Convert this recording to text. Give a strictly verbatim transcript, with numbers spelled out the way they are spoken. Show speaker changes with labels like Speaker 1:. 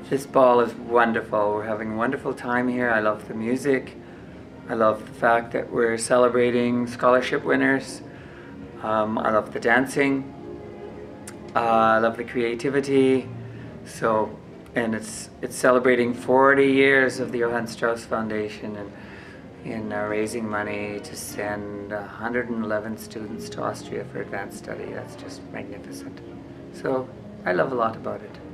Speaker 1: This ball is wonderful. We're having a wonderful time here. I love the music. I love the fact that we're celebrating scholarship winners. Um, I love the dancing. Uh, I love the creativity. So, and it's it's celebrating forty years of the Johann Strauss Foundation and in uh, raising money to send one hundred eleven students to Austria for advanced study. That's just magnificent. So I love a lot about it.